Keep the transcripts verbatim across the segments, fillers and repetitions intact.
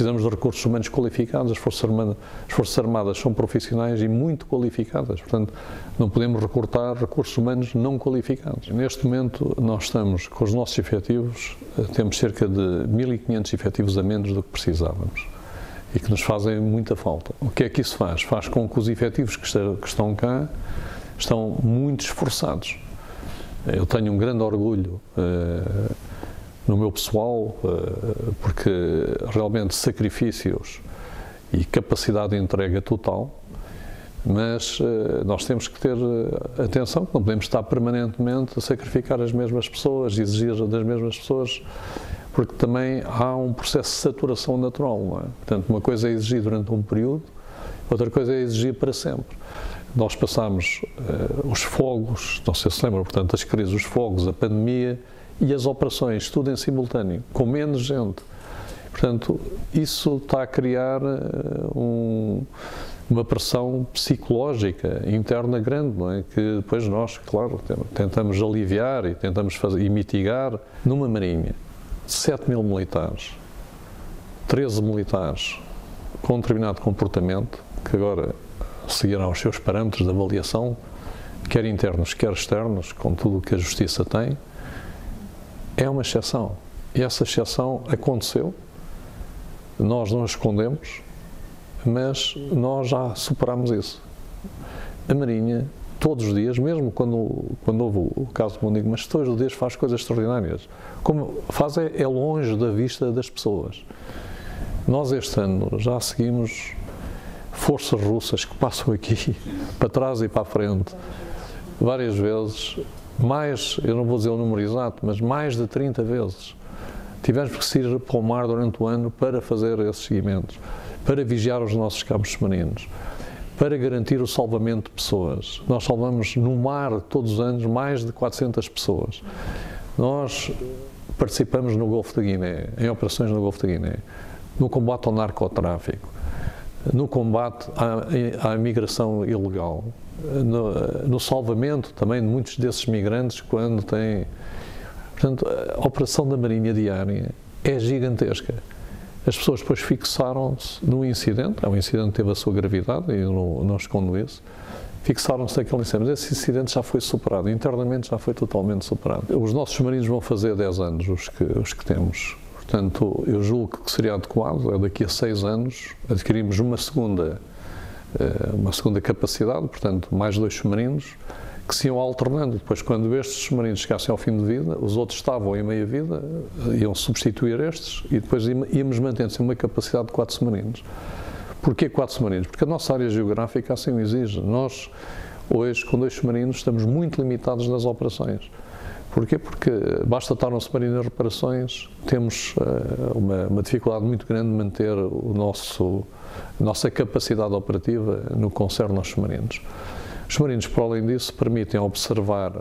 precisamos de recursos humanos qualificados, as Forças Armadas, as Forças Armadas são profissionais e muito qualificadas, portanto, não podemos recortar recursos humanos não qualificados. Neste momento, nós estamos com os nossos efetivos, temos cerca de mil e quinhentos efetivos a menos do que precisávamos e que nos fazem muita falta. O que é que isso faz? Faz com que os efetivos que estão cá estão muito esforçados. Eu tenho um grande orgulho uh, no meu pessoal, uh, porque realmente sacrifícios e capacidade de entrega total, mas uh, nós temos que ter uh, atenção, não podemos estar permanentemente a sacrificar as mesmas pessoas, exigir das mesmas pessoas, porque também há um processo de saturação natural, não é? Portanto, uma coisa é exigir durante um período, outra coisa é exigir para sempre. Nós passamos uh, os fogos, não sei se lembram, portanto, as crises, os fogos, a pandemia e as operações, tudo em simultâneo, com menos gente. Portanto, isso está a criar uh, um, uma pressão psicológica interna grande, não é? Que depois nós, claro, tentamos aliviar e tentamos fazer, e mitigar. Numa marinha, sete mil militares, treze militares com um determinado comportamento, que agora seguirão os seus parâmetros de avaliação, quer internos, quer externos, com tudo o que a Justiça tem, é uma exceção. E essa exceção aconteceu, nós não a escondemos, mas nós já superamos isso. A Marinha, todos os dias, mesmo quando, quando houve o caso do Mondego, mas todos os dias faz coisas extraordinárias. Como faz é, é longe da vista das pessoas. Nós este ano já seguimos forças russas que passam aqui, para trás e para a frente, várias vezes, mais, eu não vou dizer o número exato, mas mais de trinta vezes. Tivemos que sair para o mar durante o ano para fazer esses seguimentos, para vigiar os nossos cabos submarinos, para garantir o salvamento de pessoas. Nós salvamos no mar, todos os anos, mais de quatrocentas pessoas. Nós participamos no Golfo da Guiné, em operações no Golfo da Guiné, no combate ao narcotráfico, no combate à, à imigração ilegal, no, no salvamento também de muitos desses migrantes quando têm... Portanto, a operação da Marinha diária é gigantesca. As pessoas depois fixaram-se no incidente, o incidente teve a sua gravidade, e eu não, não escondo isso, fixaram-se naquele incidente, mas esse incidente já foi superado, internamente já foi totalmente superado. Os nossos submarinos vão fazer dez anos, os que, os que temos. Portanto, eu julgo que seria adequado, é daqui a seis anos, adquirirmos uma segunda, uma segunda capacidade, portanto, mais dois submarinos, que se iam alternando. Depois, quando estes submarinos chegassem ao fim de vida, os outros estavam em meia vida, iam substituir estes, e depois íamos mantendo uma capacidade de quatro submarinos. Porquê quatro submarinos? Porque a nossa área geográfica assim o exige. Nós, hoje, com dois submarinos, estamos muito limitados nas operações. Porquê? Porque basta estar um submarino em reparações, temos uh, uma, uma dificuldade muito grande de manter o nosso, a nossa capacidade operativa no que concerne aos submarinos. Os submarinos, por além disso, permitem observar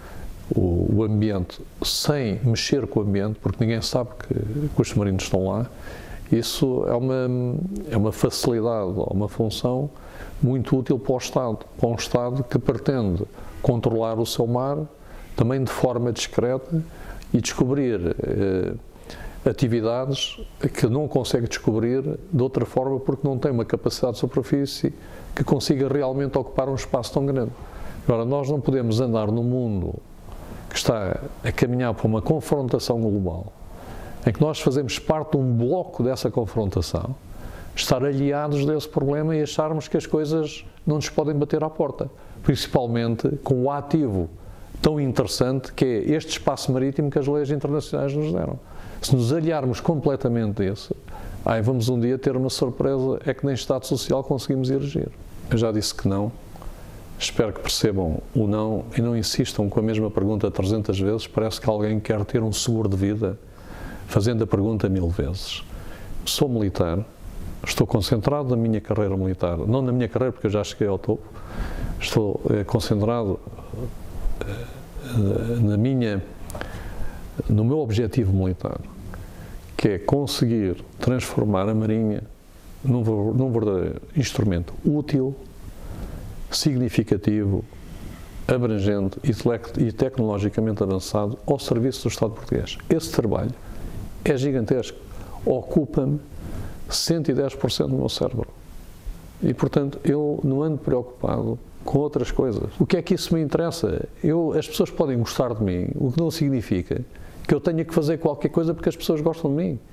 o, o ambiente sem mexer com o ambiente, porque ninguém sabe que, que os submarinos estão lá. Isso é uma, é uma facilidade, uma função muito útil para o Estado, para um Estado que pretende controlar o seu mar, também de forma discreta, e descobrir eh, atividades que não consegue descobrir de outra forma porque não tem uma capacidade de superfície que consiga realmente ocupar um espaço tão grande. Agora, nós não podemos andar num mundo que está a caminhar para uma confrontação global, em que nós fazemos parte de um bloco dessa confrontação, estar aliados desse problema e acharmos que as coisas não nos podem bater à porta, principalmente com o ativo tão interessante que é este espaço marítimo que as leis internacionais nos deram. Se nos aliarmos completamente disso, ai, vamos um dia ter uma surpresa, é que nem Estado Social conseguimos erigir. Eu já disse que não, espero que percebam o não e não insistam com a mesma pergunta trezentas vezes, parece que alguém quer ter um seguro de vida fazendo a pergunta mil vezes. Sou militar, estou concentrado na minha carreira militar, não na minha carreira porque eu já cheguei ao topo, estou eh, concentrado na minha, no meu objetivo militar, que é conseguir transformar a Marinha num, num verdadeiro instrumento útil, significativo, abrangente e tecnologicamente avançado ao serviço do Estado português. Esse trabalho é gigantesco, ocupa-me cento e dez por cento do meu cérebro. E, portanto, eu não ando preocupado com outras coisas. O que é que isso me interessa? Eu, as pessoas podem gostar de mim, o que não significa que eu tenha que fazer qualquer coisa porque as pessoas gostam de mim.